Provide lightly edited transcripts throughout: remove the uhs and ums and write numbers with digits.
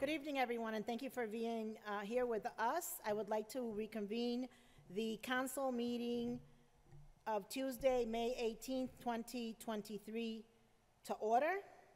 Good evening, everyone, and thank you for being here with us. I would like to reconvene the council meeting of Tuesday, May 18th, 2023 to order.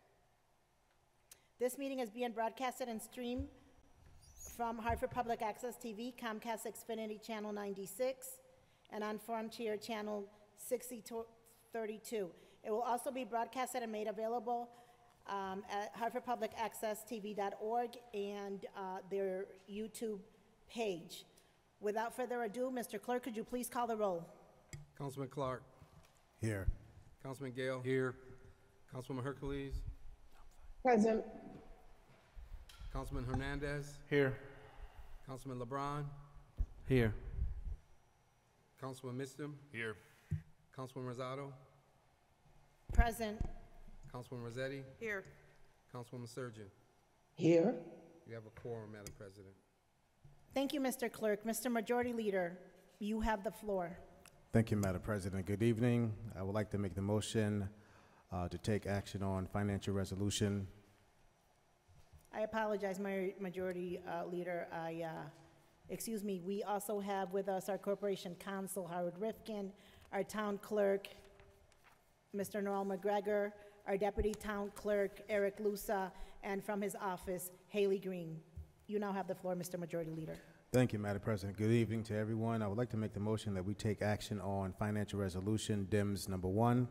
This meeting is being broadcasted and streamed from Hartford Public Access TV, Comcast Xfinity Channel 96, and on Frontier Channel 6032. It will also be broadcasted and made available at hartfordpublicaccesstv.org and their YouTube page. Without further ado, Mr. Clerk, could you please call the roll? Councilman Clark. Here. Councilman Gale. Here. Councilwoman Hercules. Present. Councilman Hernandez. Here. Councilman LeBron. Here. Councilman Mistum. Here. Councilman Rosado. Present. Councilwoman Rossetti. Here. Councilwoman Surgeon. Here. You have a quorum, Madam President. Thank you, Mr. Clerk. Mr. Majority Leader, you have the floor. Thank you, Madam President. Good evening. I would like to make the motion to take action on financial resolution. I apologize, my Majority Leader. Excuse me, we also have with us our Corporation Counsel, Hartford Reconvene, our Town Clerk, Mr. Noel McGregor, our Deputy Town Clerk, Eric Lusa, and from his office, Haley Green. You now have the floor, Mr. Majority Leader. Thank you, Madam President. Good evening to everyone. I would like to make the motion that we take action on financial resolution DIMS number 1.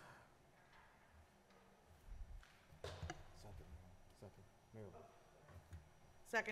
Second.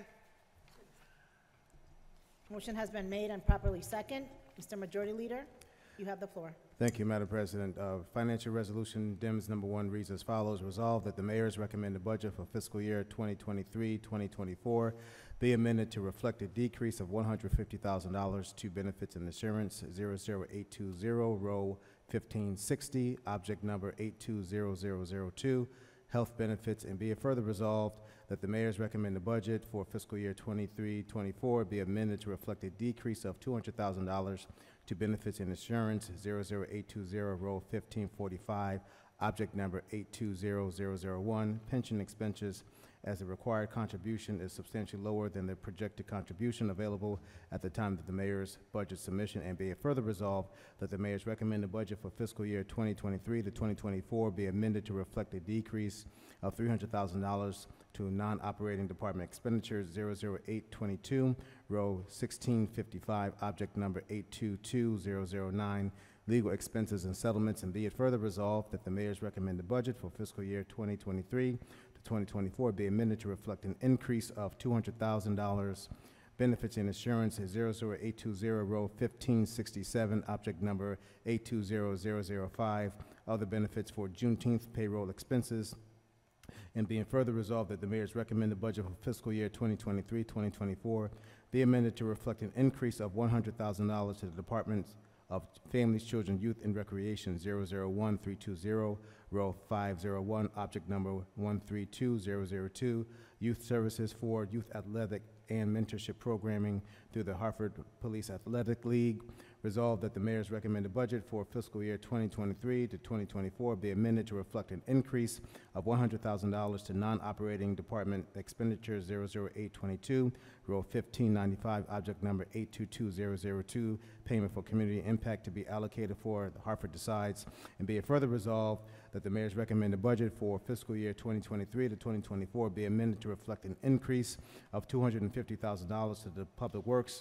Motion has been made and properly second. Mr. Majority Leader, you have the floor. Thank you, Madam President. Financial resolution DIMS number 1 reads as follows. Resolved that the mayor's recommended budget for fiscal year 2023-2024 be amended to reflect a decrease of $150,000 to benefits and insurance 00820 row 1560, object number 820002, health benefits, and be it further resolved that the mayor's recommended budget for fiscal year 23-24 be amended to reflect a decrease of $200,000 to benefits and insurance 00820 row 1545, object number 820001, pension expenses, as the required contribution is substantially lower than the projected contribution available at the time of the mayor's budget submission, and be it further resolved that the mayor's recommended budget for fiscal year 2023 to 2024 be amended to reflect a decrease of $300,000 to non-operating department expenditures 00822, row 1655, object number 822009, legal expenses and settlements, and be it further resolved that the mayor's recommended budget for fiscal year 2023 to 2024 be amended to reflect an increase of $200,000 benefits and insurance 00820 row 1567, object number 820005, other benefits for Juneteenth payroll expenses, and being further resolved that the mayor's recommended budget for fiscal year 2023-2024 be amended to reflect an increase of $100,000 to the Department of Families, Children, Youth, and Recreation 001320, row 501, object number 132002, youth services for youth athletic and mentorship programming through the Hartford Police Athletic League. Resolved that the mayor's recommended budget for fiscal year 2023 to 2024 be amended to reflect an increase of $100,000 to non-operating department expenditures 00822, row 1595, object number 822002, payment for community impact to be allocated for the Hartford Decides, and be it further resolved that the mayor's recommended budget for fiscal year 2023 to 2024 be amended to reflect an increase of $250,000 to the Public Works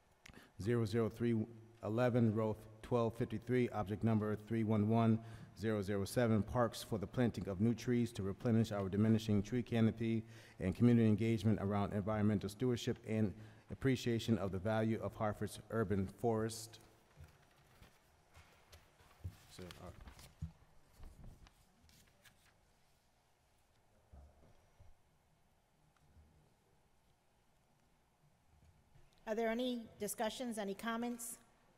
00311, row 1253, object number 311007, parks for the planting of new trees to replenish our diminishing tree canopy and community engagement around environmental stewardship and appreciation of the value of Hartford's urban forest. Are there any discussions, any comments?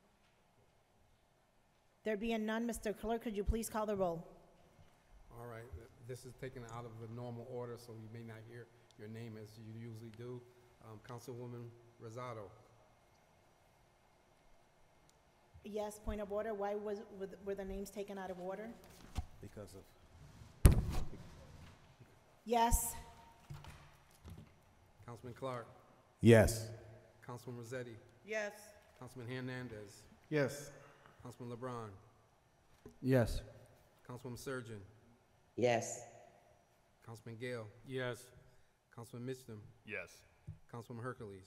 There being none, Mr. Clerk, could you please call the roll? All right. This is taken out of the normal order, so you may not hear your name as you usually do. Councilwoman Rosado. Yes, point of order. Why were the names taken out of order? Because of Yes. Councilman Clark, Yes. Councilman Rossetti, Yes. Councilman Hernandez, Yes. Councilman LeBron, Yes. Councilwoman Surgeon, Yes. Councilman Gale. Yes. Councilman Mitchum, Yes. Councilwoman Hercules.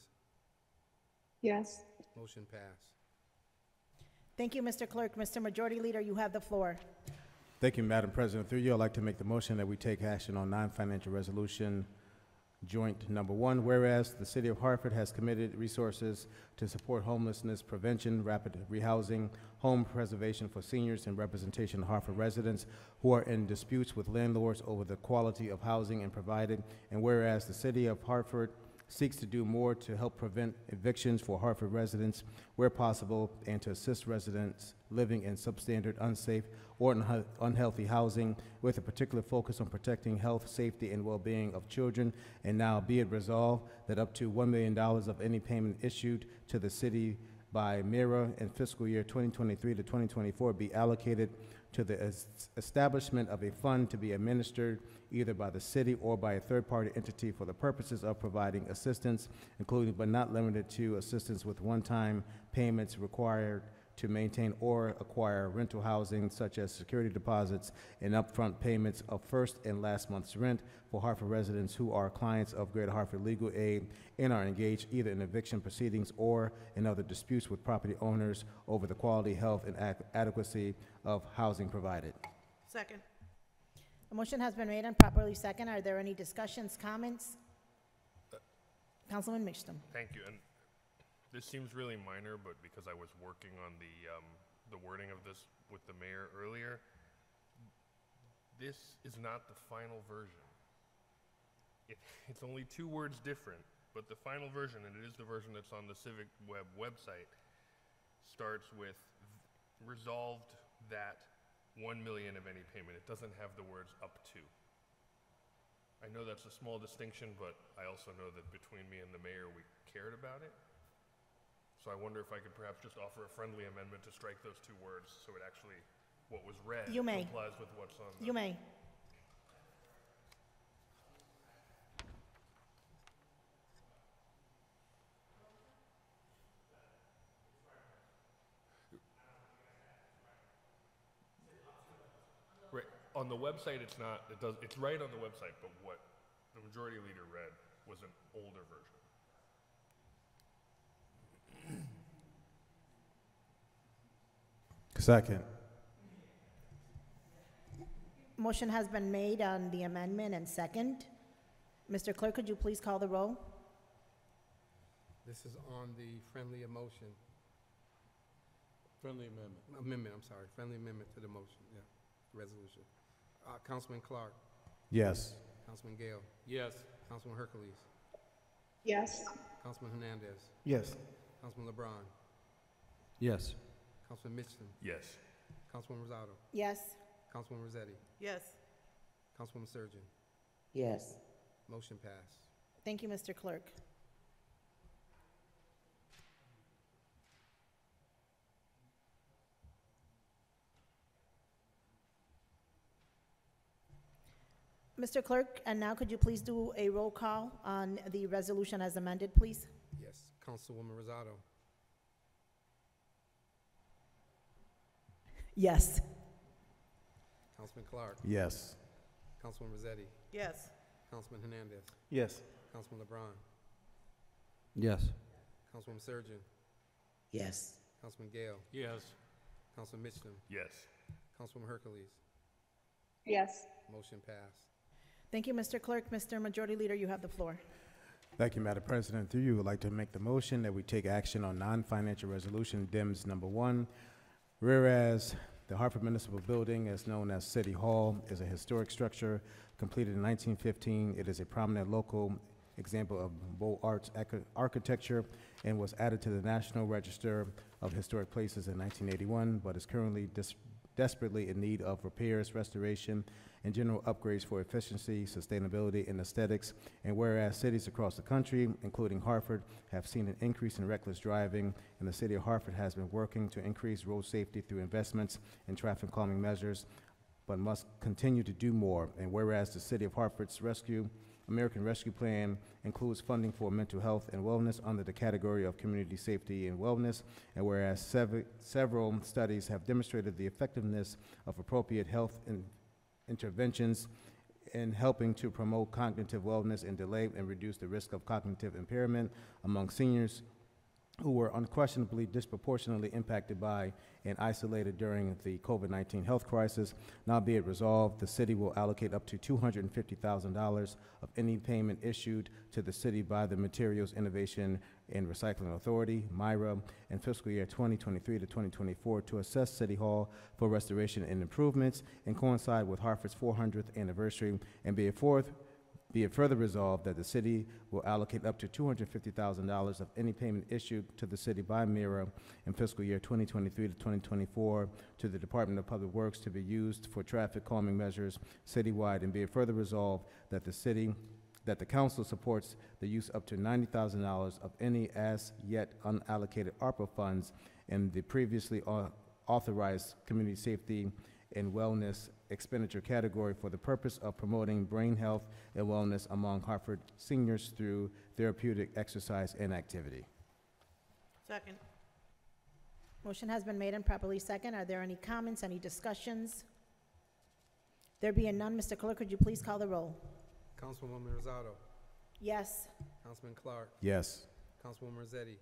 Yes. Motion passed. Thank you, Mr. Clerk. Mr. Majority Leader, you have the floor. Thank you, Madam President. Through you, I'd like to make the motion that we take action on non-financial resolution joint number 1, whereas the City of Hartford has committed resources to support homelessness prevention, rapid rehousing, home preservation for seniors, and representation of Hartford residents who are in disputes with landlords over the quality of housing and provided, and whereas the City of Hartford seeks to do more to help prevent evictions for Hartford residents where possible and to assist residents living in substandard, unsafe, or unhealthy housing with a particular focus on protecting health, safety, and well-being of children. And now be it resolved that up to $1 million of any payment issued to the city by MIRA in fiscal year 2023 to 2024 be allocated to the establishment of a fund to be administered either by the city or by a third-party entity for the purposes of providing assistance, including but not limited to assistance with one-time payments required to maintain or acquire rental housing, such as security deposits and upfront payments of first and last month's rent for Hartford residents who are clients of Greater Hartford Legal Aid and are engaged either in eviction proceedings or in other disputes with property owners over the quality, health, and adequacy of housing provided. Second. A motion has been made and properly second. Are there any discussions, comments? Councilman Mitchum. Thank you. And this seems really minor, but because I was working on the wording of this with the mayor earlier, this is not the final version. It's only 2 words different, but the final version, and it is the version that's on the Civic Web website, starts with resolved that $1 million of any payment. It doesn't have the words up to. I know that's a small distinction, but I also know that between me and the mayor, we cared about it. So I wonder if I could perhaps just offer a friendly amendment to strike those 2 words so it actually, what was read, You may. complies with what's on the... You may. Right. On the website, it's not, it's right on the website, but what the majority leader read was an older version. Second. Motion has been made on the amendment and second. Mr. Clerk, could you please call the roll? This is on the friendly motion. Friendly amendment. Amendment, I'm sorry. Friendly amendment to the motion, yeah, resolution. Councilman Clark, Yes. Councilman Gale. Yes. Councilman Hercules, Yes. Councilman Hernandez, Yes. Councilman LeBron, Yes. Councilman Mitchum, Yes. Councilwoman Rosado, Yes. Councilwoman Rossetti, Yes. Councilwoman Surgeon. Yes. Motion passed. Thank you, Mr. Clerk. Mr. Clerk, and now could you please do a roll call on the resolution as amended, please? Yes. Councilwoman Rosado, Yes. Councilman Clark, Yes. Councilwoman Rossetti, Yes. Councilman Hernandez, Yes. Councilman LeBron, Yes. Councilwoman Surgeon, Yes. Councilman Gale. Yes. Councilman Mitchum, Yes. Councilwoman Hercules. Yes. Motion passed. Thank you, Mr. Clerk. Mr. Majority Leader, you have the floor. Thank you, Madam President. Through you, I'd like to make the motion that we take action on non-financial resolution DIMS number 1. Whereas the Hartford Municipal Building, as known as City Hall, is a historic structure completed in 1915. It is a prominent local example of Beaux Arts architecture and was added to the National Register of Historic Places in 1981, but is currently desperately in need of repairs, restoration, and general upgrades for efficiency, sustainability, and aesthetics. And whereas cities across the country, including Hartford, have seen an increase in reckless driving, and the city of Hartford has been working to increase road safety through investments in traffic calming measures, but must continue to do more. And whereas the city of Hartford's rescue American Rescue Plan includes funding for mental health and wellness under the category of community safety and wellness, and whereas several studies have demonstrated the effectiveness of appropriate health interventions in helping to promote cognitive wellness and delay and reduce the risk of cognitive impairment among seniors who were unquestionably disproportionately impacted by and isolated during the COVID-19 health crisis. Now be it resolved, the city will allocate up to $250,000 of any payment issued to the city by the Materials Innovation and Recycling Authority, MIRA, in fiscal year 2023 to 2024 to assess City Hall for restoration and improvements and coincide with Hartford's 400th anniversary, and be it further resolved that the city will allocate up to $250,000 of any payment issued to the city by MIRA in fiscal year 2023 to 2024 to the Department of Public Works to be used for traffic calming measures citywide, and be it further resolved that the council supports the use up to $90,000 of any as yet unallocated ARPA funds in the previously authorized community safety and wellness expenditure category for the purpose of promoting brain health and wellness among Hartford seniors through therapeutic exercise and activity. Second. Motion has been made and properly second. Are there any comments, any discussions? There being none, Mr. Clerk, could you please call the roll? Councilwoman Rosado. Yes. Councilman Clark. Yes. Councilwoman Rossetti.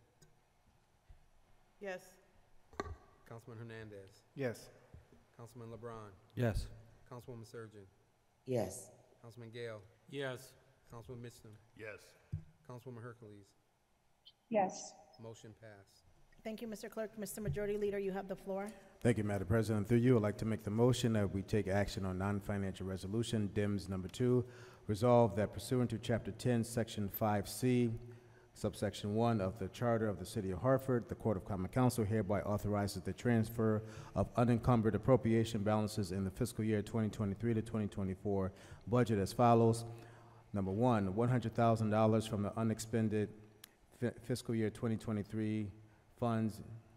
Yes. Councilman Hernandez. Yes. Councilman LeBron. Yes. Councilwoman Surgeon. Yes. Councilman Gale. Yes. Councilman Mitchum. Yes. Councilwoman Hercules. Yes. Motion passed. Thank you, Mr. Clerk. Mr. Majority Leader, you have the floor. Thank you, Madam President. Through you, I'd like to make the motion that we take action on non-financial resolution, DIMS number 2. Resolve that pursuant to Chapter 10, Section 5C, Subsection 1 of the Charter of the City of Hartford, the Court of Common Council hereby authorizes the transfer of unencumbered appropriation balances in the fiscal year 2023 to 2024 budget as follows. Number 1, $100,000 from the unexpended fiscal year 2023 funds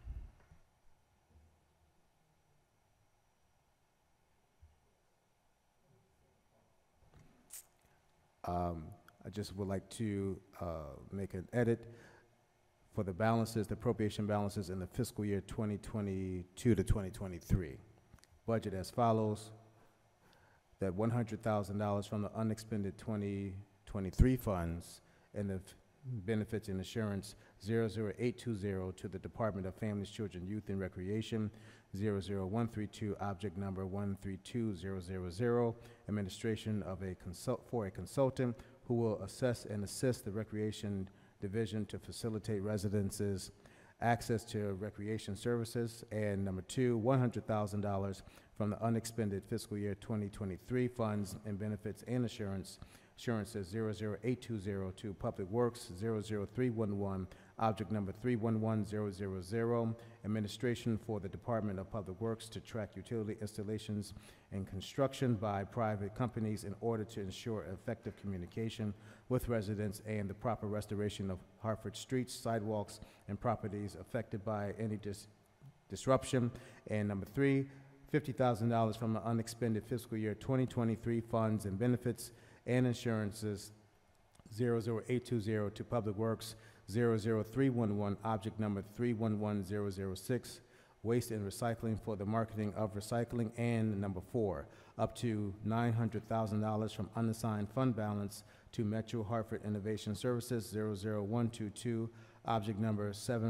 I just would like to make an edit for the balances, the appropriation balances in the fiscal year 2022 to 2023. Budget as follows, that $100,000 from the unexpended 2023 funds and the benefits and insurance 00820 to the Department of Families, Children, Youth, and Recreation 00132, object number 132000, administration of for a consultant who will assess and assist the Recreation Division to facilitate residents' access to recreation services. And number 2, $100,000 from the unexpended fiscal year 2023 funds and benefits and insurances 00820 to Public Works 00311, object number 311000, administration for the Department of Public Works to track utility installations and construction by private companies in order to ensure effective communication with residents and the proper restoration of Hartford streets, sidewalks, and properties affected by any disruption. And number 3, $50,000 from the unexpended fiscal year 2023 funds and benefits and insurances 00820 to Public Works 00311, object number 311006, waste and recycling for the marketing of recycling. And number 4, up to $900,000 from unassigned fund balance to Metro Hartford Innovation Services 00122, object number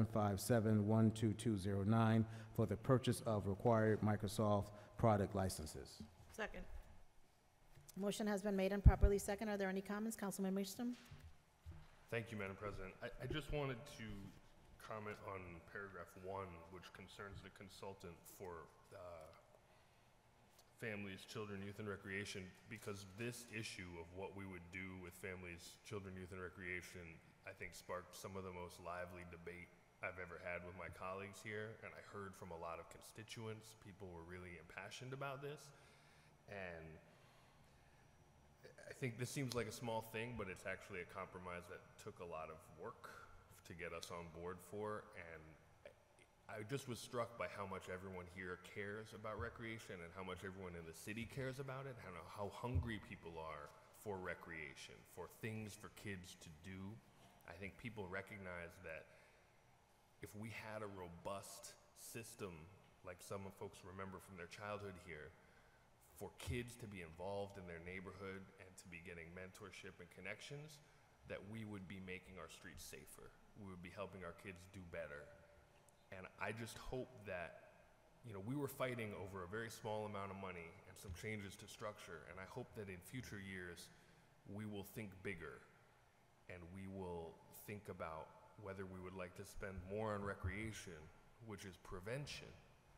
757-12209, for the purchase of required Microsoft product licenses. Second. Motion has been made and properly second. Are there any comments? Councilman Mitchum? Thank you, Madam President. I just wanted to comment on paragraph 1, which concerns the consultant for families, children, youth, and recreation, because this issue of what we would do with families, children, youth, and recreation, I think sparked some of the most lively debate I've ever had with my colleagues here, and I heard from a lot of constituents. People were really impassioned about this, and I think this seems like a small thing, but it's actually a compromise that took a lot of work to get us on board for, and I just was struck by how much everyone here cares about recreation and how much everyone in the city cares about it, and how hungry people are for recreation, for things for kids to do. I think people recognize that if we had a robust system, like some folks remember from their childhood here, for kids to be involved in their neighborhood and to be getting mentorship and connections, that we would be making our streets safer. We would be helping our kids do better. And I just hope that, you know, we were fighting over a very small amount of money and some changes to structure, and I hope that in future years we will think bigger and we will think about whether we would like to spend more on recreation, which is prevention,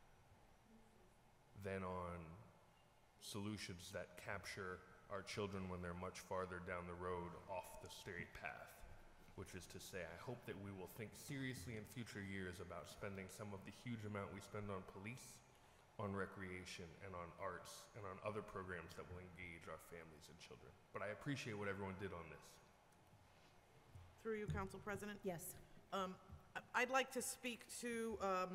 than on solutions that capture our children when they're much farther down the road off the straight path. Which is to say, I hope that we will think seriously in future years about spending some of the huge amount we spend on police, on recreation, and on arts, and on other programs that will engage our families and children. But I appreciate what everyone did on this. Through you, Council President. Yes. I'd like to speak to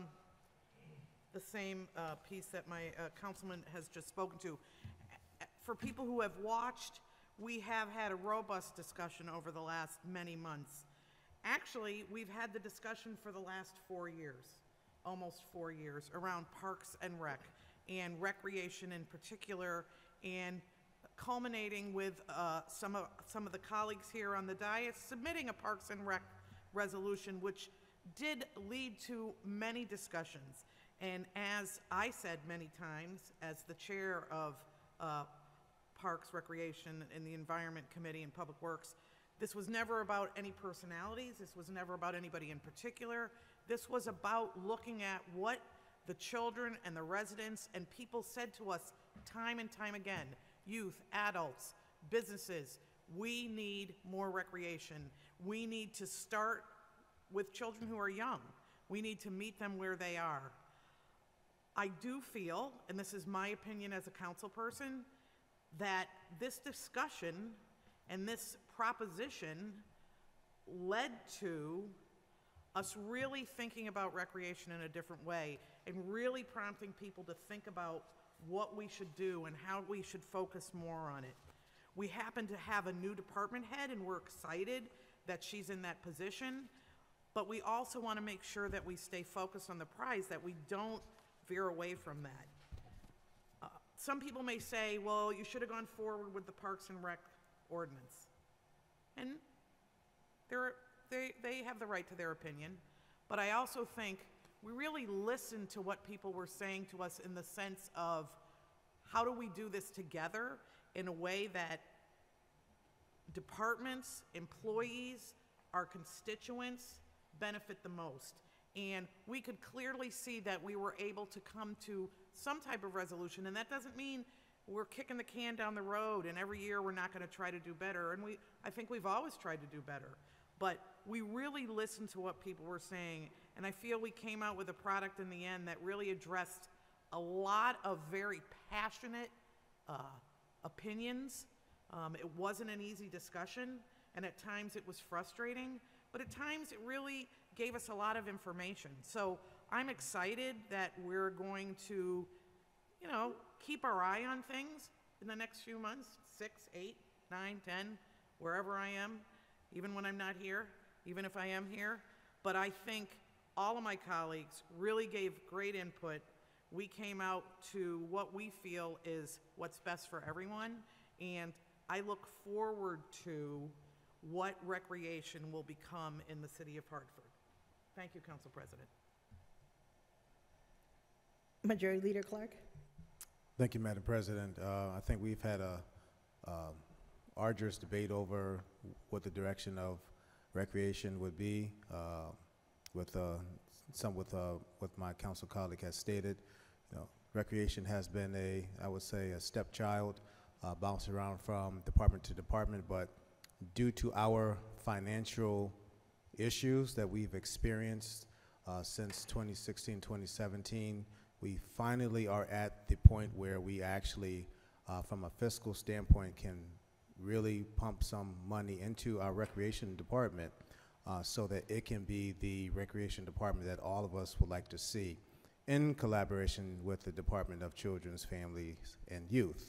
the same piece that my councilman has just spoken to. For people who have watched, we have had a robust discussion over the last many months. Actually, we've had the discussion for the last 4 years, almost 4 years, around Parks and Rec, and recreation in particular, and culminating with some of the colleagues here on the dais submitting a Parks and Rec resolution, which did lead to many discussions. And as I said many times, as the chair of Parks, Recreation, and the Environment Committee and Public Works, this was never about any personalities. This was never about anybody in particular. This was about looking at what the children and the residents and people said to us time and time again, youth, adults, businesses, we need more recreation. We need to start with children who are young. We need to meet them where they are. I do feel, and this is my opinion as a council person, that this discussion and this proposition led to us really thinking about recreation in a different way and really prompting people to think about what we should do and how we should focus more on it. We happen to have a new department head and we're excited that she's in that position, but we also want to make sure that we stay focused on the prize, that we don't veer away from that. Some people may say, well, you should have gone forward with the Parks and Rec ordinance. And they have the right to their opinion. But I also think we really listened to what people were saying to us in the sense of how do we do this together in a way that departments, employees, our constituents benefit the most. And we could clearly see that we were able to come to some type of resolution, and that doesn't mean we're kicking the can down the road and every year we're not going to try to do better, and I think we've always tried to do better. But we really listened to what people were saying, and I feel we came out with a product in the end that really addressed a lot of very passionate opinions. It wasn't an easy discussion, and at times it was frustrating, but at times it really gave us a lot of information. So I'm excited that we're going to, you know, keep our eye on things in the next few months, 6, 8, 9, 10, wherever I am, even when I'm not here, even if I am here. But I think all of my colleagues really gave great input. We came out to what we feel is what's best for everyone, and I look forward to what recreation will become in the city of Hartford. Thank you, Council President. Majority Leader Clark. Thank you, Madam President. I think we've had a arduous debate over what the direction of recreation would be, with what my council colleague has stated. You know, recreation has been I would say, a stepchild, bouncing around from department to department, but due to our financial issues that we've experienced since 2016, 2017, we finally are at the point where we actually, from a fiscal standpoint, can really pump some money into our recreation department so that it can be the recreation department that all of us would like to see in collaboration with the Department of Children's, Families, and Youth.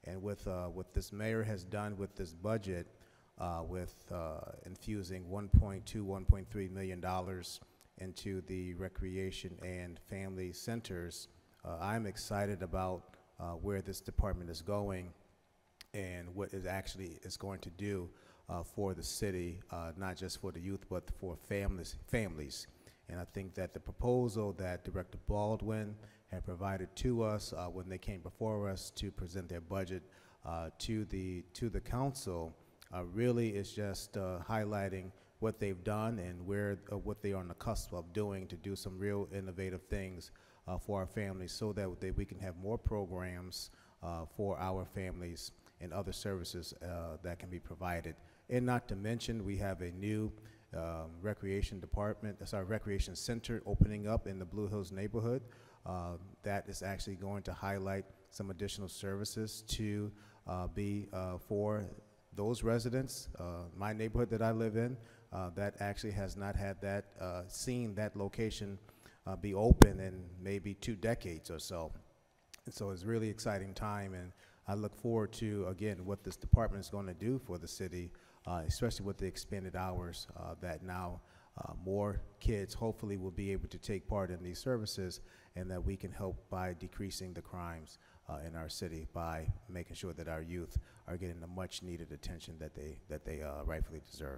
And with what this mayor has done with this budget, with infusing $1.3 million into the recreation and family centers, I'm excited about where this department is going and what it actually is going to do for the city, not just for the youth, but for families. And I think that the proposal that Director Baldwin had provided to us when they came before us to present their budget to the council really is just highlighting what they've done and what they are on the cusp of doing to do some real innovative things for our families, so that we can have more programs for our families and other services that can be provided. And not to mention, we have a new recreation center opening up in the Blue Hills neighborhood that is actually going to highlight some additional services to be for those residents. My neighborhood that I live in, that actually has not had that, seen that location be open in maybe 2 decades or so. And so it's a really exciting time, and I look forward to, again, what this department is going to do for the city, especially with the expanded hours that now more kids hopefully will be able to take part in these services, and that we can help by decreasing the crimes in our city by making sure that our youth are getting the much needed attention that they rightfully deserve.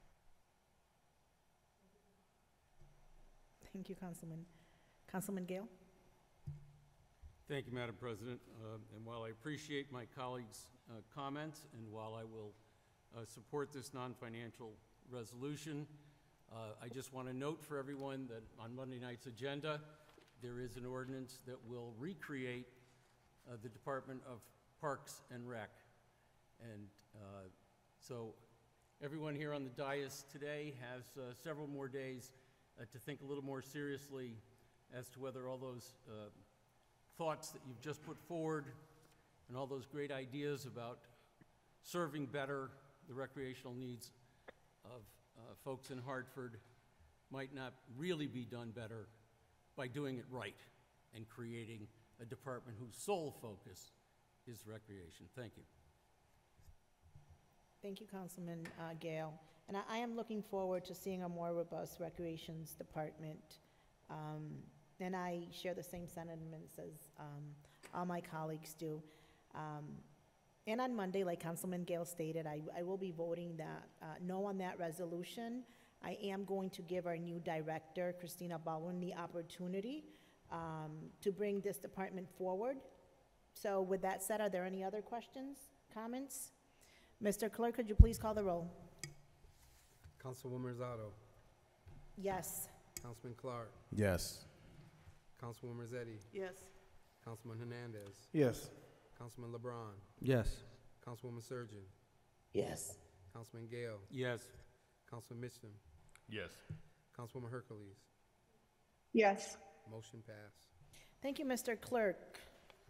Thank you, Councilman. Councilman Gale? Thank you, Madam President. And while I appreciate my colleagues' comments, and while I will support this non-financial resolution, I just want to note for everyone that on Monday night's agenda, there is an ordinance that will recreate the Department of Parks and Rec. And so everyone here on the dais today has several more days to think a little more seriously as to whether all those thoughts that you've just put forward and all those great ideas about serving better the recreational needs of folks in Hartford might not really be done better by doing it right and creating a department whose sole focus is recreation. Thank you. Thank you, Councilman Gale. And I am looking forward to seeing a more robust recreations department. And I share the same sentiments as all my colleagues do. And on Monday, like Councilman Gale stated, I will be voting that no on that resolution. I am going to give our new director, Christina Baldwin, the opportunity to bring this department forward. So with that said, are there any other questions, comments? Mr. Clerk, could you please call the roll? Councilwoman Rosado. Yes. Councilman Clark. Yes. Councilwoman Rossetti. Yes. Councilman Hernandez. Yes. Councilman LeBron. Yes. Councilwoman Surgeon. Yes. Councilman Gale. Yes. Councilman Mitchum. Yes. Councilwoman Hercules. Yes. Motion passed. Thank you, Mr. Clerk.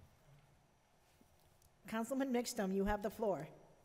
Councilman Mitchum, you have the floor.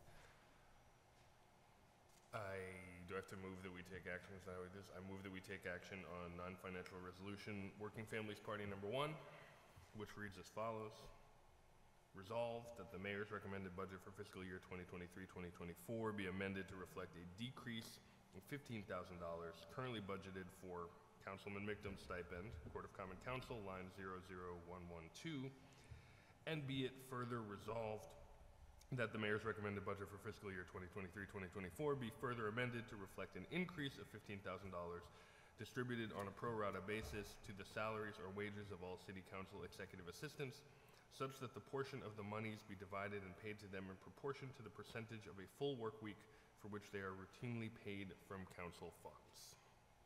Do I have to move that we take action? Is that how it is? I move that we take action on non-financial resolution, Working Families Party number 1, which reads as follows. Resolved that the mayor's recommended budget for fiscal year 2023-2024 be amended to reflect a decrease of $15,000 currently budgeted for Councilman Mitchum's stipend, Court of Common Council, line 00112, and be it further resolved that the mayor's recommended budget for fiscal year 2023-2024 be further amended to reflect an increase of $15,000 distributed on a pro rata basis to the salaries or wages of all city council executive assistants, such that the portion of the monies be divided and paid to them in proportion to the percentage of a full work week for which they are routinely paid from council funds.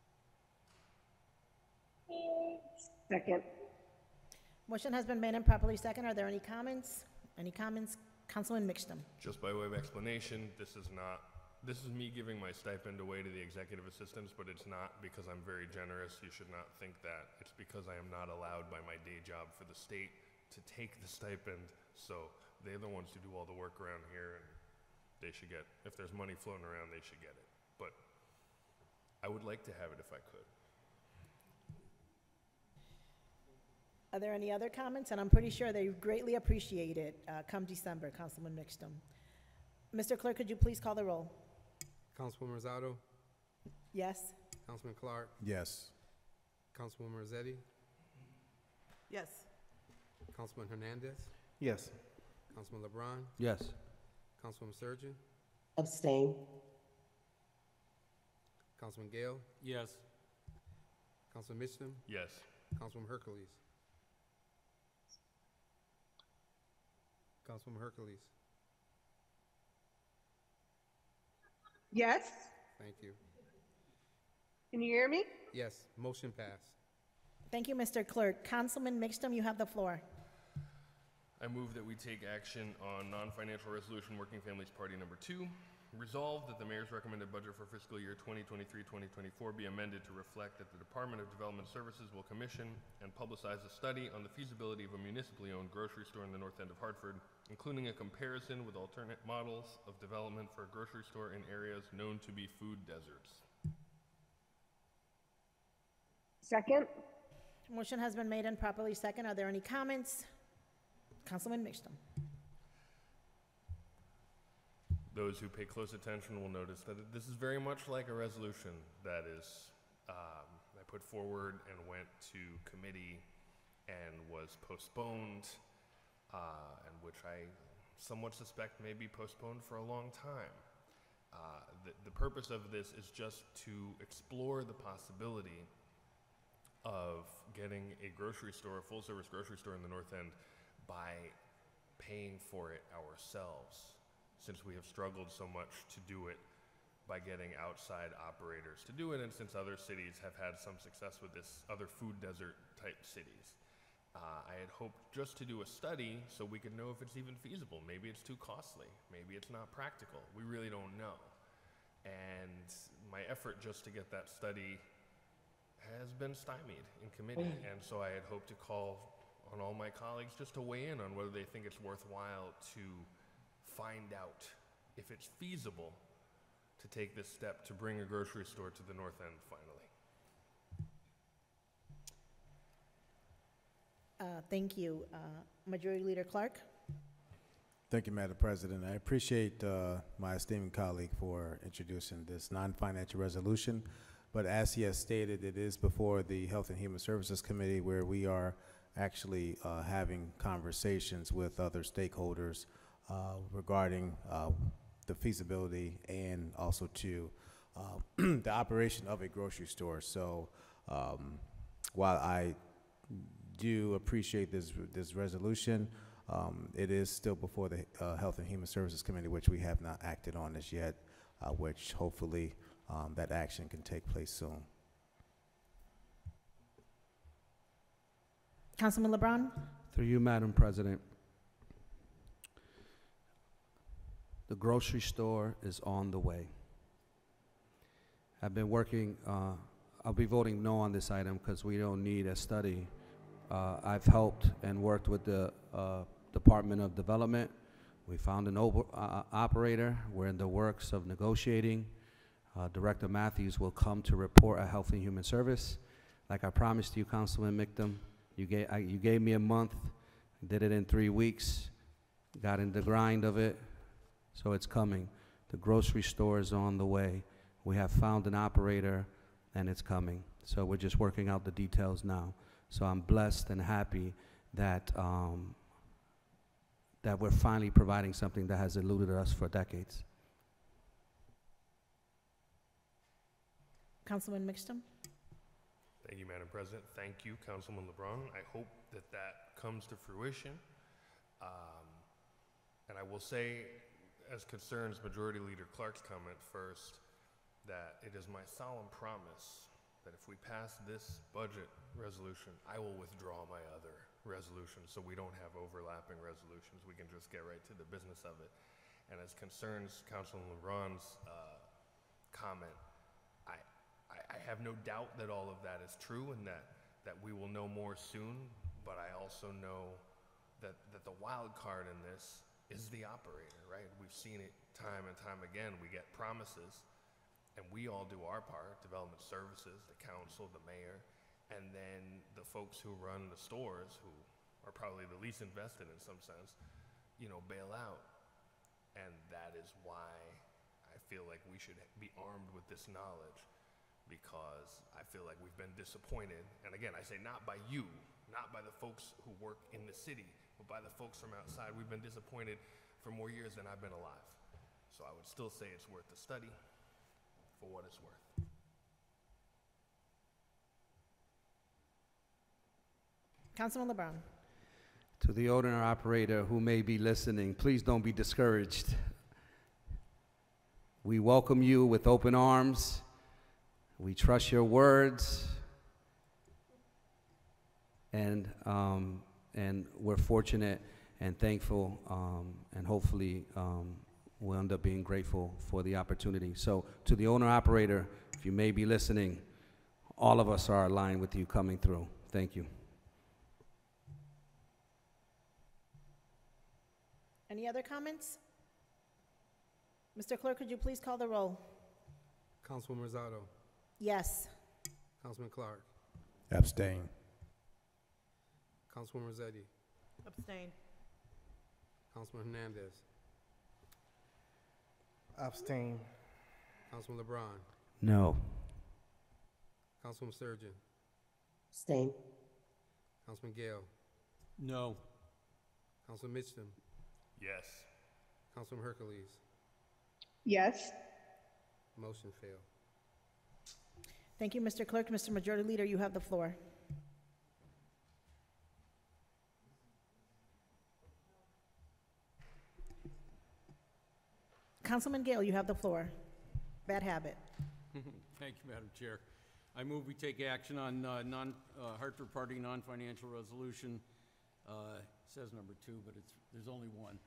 Second. Motion has been made and properly second. Are there any comments? Any comments? Councilman Mitchum. Just by way of explanation, this is me giving my stipend away to the executive assistants, but it's not because I'm very generous. You should not think that. It's because I am not allowed by my day job for the state to take the stipend. So they're the ones who do all the work around here, and they should get, if there's money floating around, they should get it. But I would like to have it if I could. Are there any other comments? And I'm pretty sure they greatly appreciate it come December, Councilman Mixtum. Mr. Clerk, could you please call the roll? Councilwoman Rosado, Yes? Councilman Clark, Yes. Councilwoman Rossetti, Yes. Councilman Hernandez, Yes. Councilman LeBron, Yes. Councilwoman Surgeon, Abstain. Councilman Gale, Yes. Councilman Mitchum, Yes. Councilwoman Hercules. Councilwoman Hercules, Yes. thank you. Can you hear me? Yes, motion passed. Thank you, Mr. Clerk. Councilman Mixtum, you have the floor. I move that we take action on non-financial resolution Working Families Party number 2. Resolved that the mayor's recommended budget for fiscal year 2023-2024 be amended to reflect that the Department of Development Services will commission and publicize a study on the feasibility of a municipally owned grocery store in the north end of Hartford, including a comparison with alternate models of development for a grocery store in areas known to be food deserts. Second. Motion has been made and properly second. Are there any comments? Councilman Mixtum. Those who pay close attention will notice that this is very much like a resolution that is I put forward and went to committee and was postponed, and which I somewhat suspect may be postponed for a long time. The purpose of this is just to explore the possibility of getting a grocery store, a full-service grocery store in the North End by paying for it ourselves, since we have struggled so much to do it by getting outside operators to do it, and since other cities have had some success with this, other food desert type cities. I had hoped just to do a study so we could know if it's even feasible. Maybe it's too costly. Maybe it's not practical. We really don't know. And my effort just to get that study has been stymied in committee. And so I had hoped to call on all my colleagues just to weigh in on whether they think it's worthwhile to find out if it's feasible to take this step to bring a grocery store to the North End finally. Thank you. Majority Leader Clark? Thank you, Madam President. I appreciate my esteemed colleague for introducing this non-financial resolution. But as he has stated, it is before the Health and Human Services Committee, where we are actually having conversations with other stakeholders regarding the feasibility and also to the operation of a grocery store. So while I do appreciate this resolution, it is still before the Health and Human Services Committee, which we have not acted on as yet, which hopefully that action can take place soon. Councilman LeBron? Through you, Madam President. The grocery store is on the way. I've been working, I'll be voting no on this item because we don't need a study. I've helped and worked with the Department of Development. We found an operator. We're in the works of negotiating. Director Matthews will come to report at Health and Human Service. Like I promised you, Councilman Mictum, you gave me a month, did it in 3 weeks, got in the grind of it, so it's coming. The grocery store is on the way. We have found an operator, and it's coming. So we're just working out the details now. So I'm blessed and happy that that we're finally providing something that has eluded us for decades. Councilman Mixtum? Thank you, Madam President. Thank you, Councilman LeBron. I hope that that comes to fruition. And I will say, as concerns Majority Leader Clark's comment first, that it is my solemn promise that if we pass this budget resolution, I will withdraw my other resolutions so we don't have overlapping resolutions. We can just get right to the business of it. And as concerns Councilman LeBron's comment, I have no doubt that all of that is true and that we will know more soon, but I also know that the wild card in this is the operator, right? We've seen it time and time again. We get promises, and we all do our part, Development Services, the council, the mayor, and then the folks who run the stores, who are probably the least invested in some sense, you know, bail out. And that is why I feel like we should be armed with this knowledge, because I feel like we've been disappointed. And again, I say not by you, not by the folks who work in the city, but by the folks from outside. We've been disappointed for more years than I've been alive. So I would still say it's worth the study for what it's worth. Councilman LeBron. To the owner-operator who may be listening, please don't be discouraged. We welcome you with open arms. We trust your words. And we're fortunate and thankful, and hopefully we'll end up being grateful for the opportunity. So to the owner-operator, if you may be listening, all of us are aligned with you coming through. Thank you. Any other comments? Mr. Clerk, could you please call the roll? Councilwoman Rosado, Yes. Councilman Clark, Abstain. Councilwoman Rossetti, Abstain. Councilman Hernandez, Abstain. Councilman LeBron, No. Councilwoman Sturgeon, Abstain. Councilman Gale, No. Councilman Mitchum, Yes. Councilman Hercules. Yes. Motion failed. Thank you, Mr. Clerk. Mr. Majority Leader, you have the floor. Councilman Gale, you have the floor. Bad habit. Thank you, Madam Chair. I move we take action on Hartford Party non-financial resolution. It says number 2, but there's only one.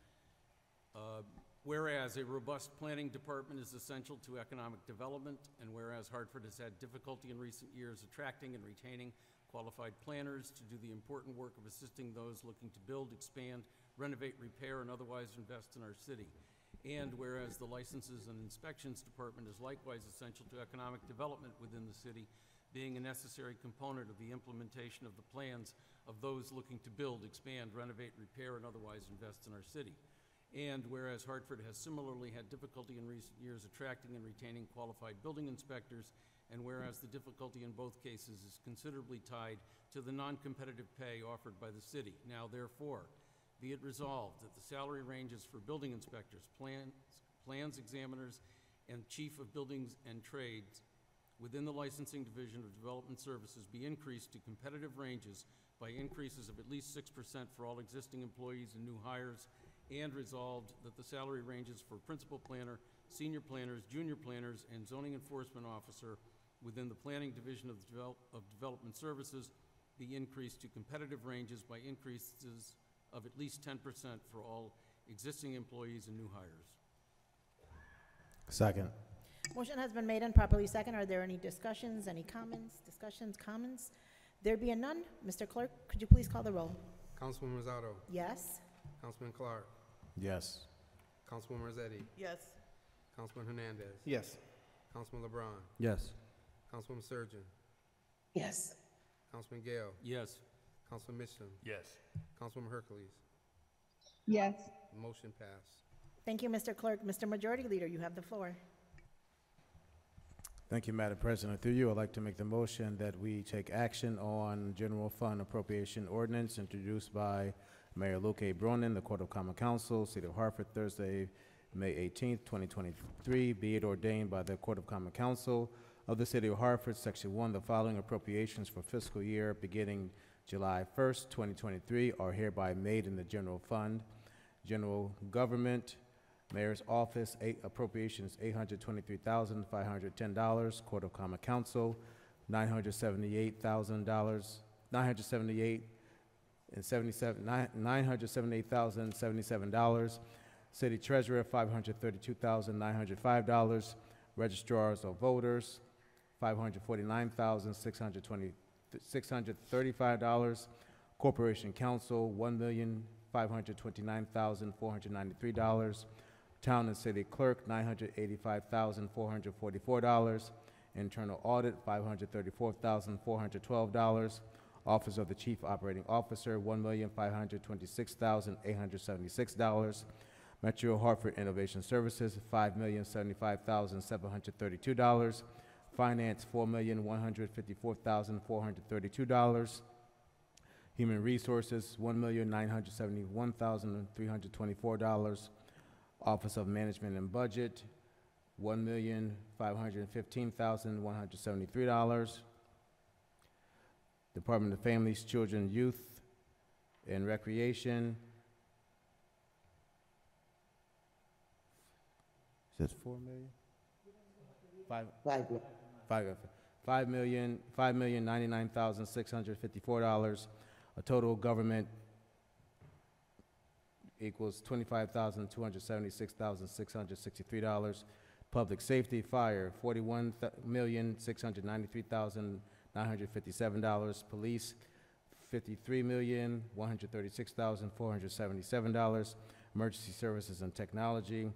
Whereas a robust planning department is essential to economic development, and whereas Hartford has had difficulty in recent years attracting and retaining qualified planners to do the important work of assisting those looking to build, expand, renovate, repair, and otherwise invest in our city. And whereas the Licenses and Inspections Department is likewise essential to economic development within the city, being a necessary component of the implementation of the plans of those looking to build, expand, renovate, repair, and otherwise invest in our city. And whereas Hartford has similarly had difficulty in recent years attracting and retaining qualified building inspectors, and whereas the difficulty in both cases is considerably tied to the non-competitive pay offered by the city. Now, therefore, be it resolved that the salary ranges for building inspectors, plans examiners, and chief of buildings and trades within the licensing division of development services be increased to competitive ranges by increases of at least 6% for all existing employees and new hires, and resolved that the salary ranges for principal planner, senior planners, junior planners, and zoning enforcement officer within the planning division of development services be increased to competitive ranges by increases of at least 10% for all existing employees and new hires. Second. Motion has been made and properly second. Are there any discussions, any comments, discussions, comments? There being none, Mr. Clerk, could you please call the roll? Councilwoman Rosado, Yes. Councilman Clark, Yes. Councilwoman Rossetti, Yes. Councilman Hernandez, Yes. Councilman LeBron, Yes. Councilwoman Sturgeon, Yes. Councilman Gale, Yes. Councilman Mitchum, Yes. Councilwoman Hercules. Yes. Motion passed. Thank you, Mr. Clerk. Mr. Majority Leader, you have the floor. Thank you, Madam President. Through you, I'd like to make the motion that we take action on general fund appropriation ordinance introduced by Mayor Luke A. Bronin, the Court of Common Council, City of Hartford, Thursday, May 18th, 2023. Be it ordained by the Court of Common Council of the City of Hartford, Section 1, the following appropriations for fiscal year beginning July 1st, 2023 are hereby made in the general fund. General Government, Mayor's Office, appropriations $823,510. Court of Common Council, $978,077. City Treasurer, $532,905. Registrars of Voters, $549,635. Corporation Council, $1,529,493. Town and City Clerk, $985,444. Internal Audit, $534,412. Office of the Chief Operating Officer, $1,526,876. Metro Hartford Innovation Services, $5,075,732. Finance, $4,154,432. Human Resources, $1,971,324. Office of Management and Budget, $1,515,173. Department of Families, Children, Youth, and Recreation. Is that 4 million? $5,099,654. A total government equals $25,276,663. Public Safety, Fire, $41,693,957. Police, $53,136,477. Emergency Services and Technology,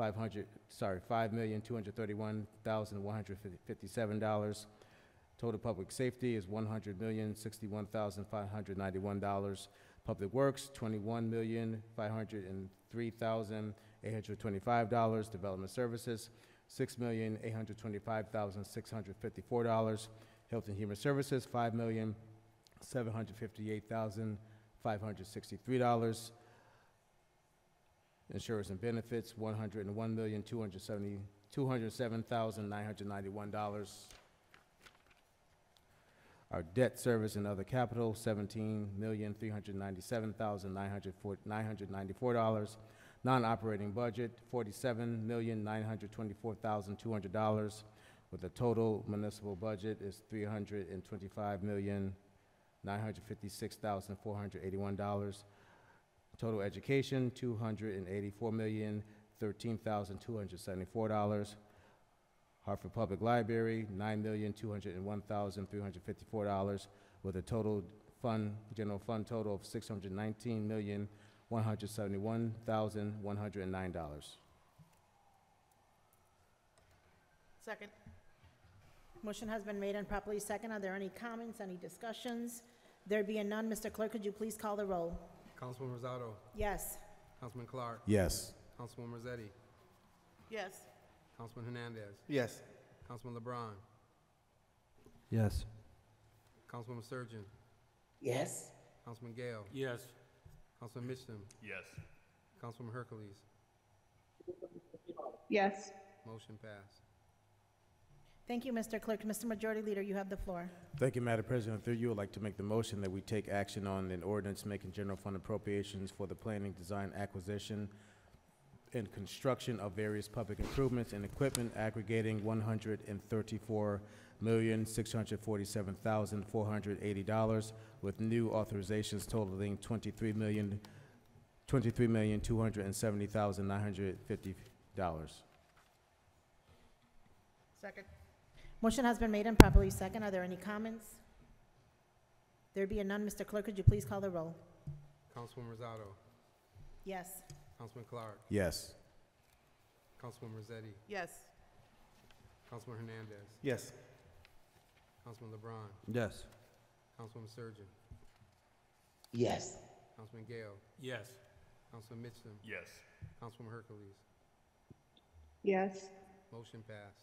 $5,231,157. Total public safety is $100,061,591. Public Works, $21,503,825. Development Services, $6,825,654. Health and Human Services, $5,758,563. Insurance and Benefits, $101,207,991. Our debt service and other capital, $17,397,994. Non-operating budget, $47,924,200, with a total municipal budget is $325,956,481. Total education, $284,013,274. Hartford Public Library, $9,201,354, with a total general fund total of $619,171,109. Second. Motion has been made and properly second. Are there any comments, any discussions? There being none, Mr. Clerk, could you please call the roll? Councilwoman Rosado, Yes. Councilman Clark, Yes. Councilwoman Rossetti, Yes. Councilman Hernandez, Yes. Councilman LeBron, Yes. Councilwoman Surgeon, Yes. Councilman Gale, Yes. Councilman Mitchum, Yes. Councilwoman Hercules. Yes. Motion passed. Thank you, Mr. Clerk. Mr. Majority Leader, you have the floor. Thank you, Madam President. Through you, I'd like to make the motion that we take action on an ordinance making general fund appropriations for the planning, design, acquisition, and construction of various public improvements and equipment aggregating $134,647,480, with new authorizations totaling $23,270,950. Second. Motion has been made and properly second. Are there any comments? There being none, Mr. Clerk, could you please call the roll? Councilwoman Rosado, Yes. Councilman Clark, Yes. Councilwoman Rossetti, Yes. Councilman Hernandez, Yes. Councilman LeBron, Yes. Councilwoman Surgeon, Yes. Councilman Gale, Yes. Councilman Mitchum, Yes. Councilwoman Hercules. Yes. Motion passed.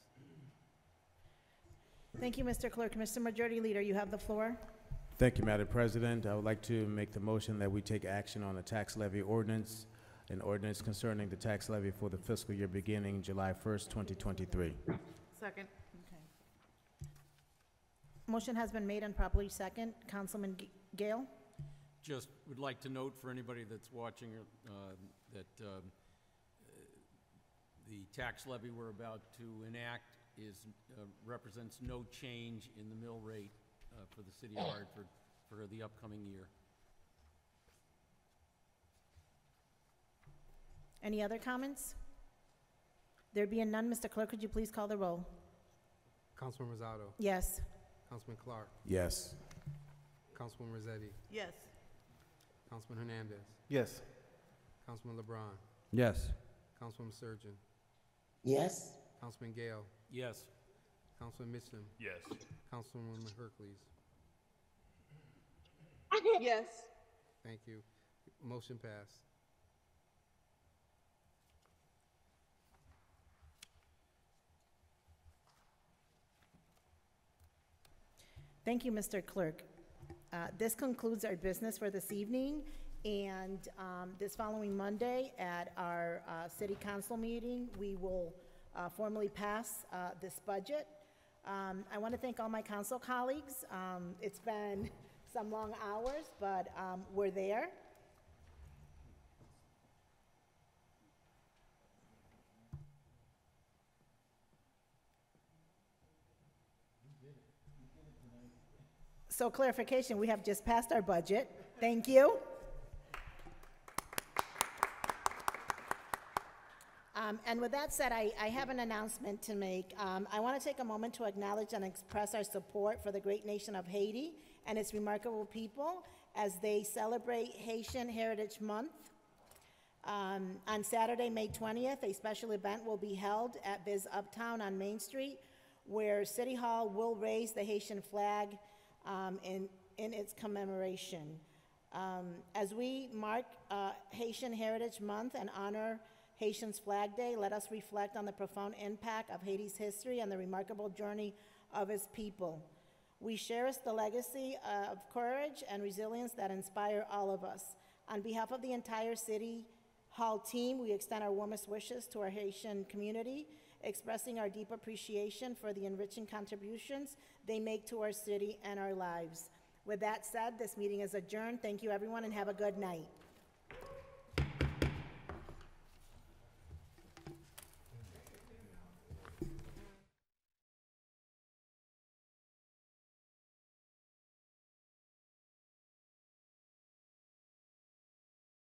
Thank you, Mr. Clerk. Mr. Majority Leader, you have the floor. Thank you, Madam President. I would like to make the motion that we take action on the tax levy ordinance, an ordinance concerning the tax levy for the fiscal year beginning July 1st, 2023. Second. Okay. Motion has been made and properly second. Councilman Gale? Just would like to note for anybody that's watching that the tax levy we're about to enact represents no change in the mill rate for the city of Hartford for the upcoming year. Any other comments? There being none, Mr. Clerk, could you please call the roll? Councilwoman Rosado, Yes. Councilman Clark, Yes. Councilwoman Rossetti, Yes. Councilman Hernandez, Yes. Councilman LeBron, Yes. Councilwoman Surgeon, Yes. Councilman Gale, Yes. Councilman Mitchum, Yes. Councilwoman Hercules. Yes. Thank you. Motion passed. Thank you, Mr. Clerk. This concludes our business for this evening, and this following Monday at our city council meeting, we will formally pass this budget. I want to thank all my council colleagues. It's been some long hours, but we're there. So clarification, we have just passed our budget. Thank you. And with that said, I have an announcement to make. I want to take a moment to acknowledge and express our support for the great nation of Haiti and its remarkable people as they celebrate Haitian Heritage Month. On Saturday, May 20th, a special event will be held at Biz Uptown on Main Street, where City Hall will raise the Haitian flag in its commemoration. As we mark Haitian Heritage Month and honor Haitians Flag Day, let us reflect on the profound impact of Haiti's history and the remarkable journey of its people. We cherish the legacy of courage and resilience that inspire all of us. On behalf of the entire City Hall team, we extend our warmest wishes to our Haitian community, expressing our deep appreciation for the enriching contributions they make to our city and our lives. With that said, this meeting is adjourned. Thank you, everyone, and have a good night.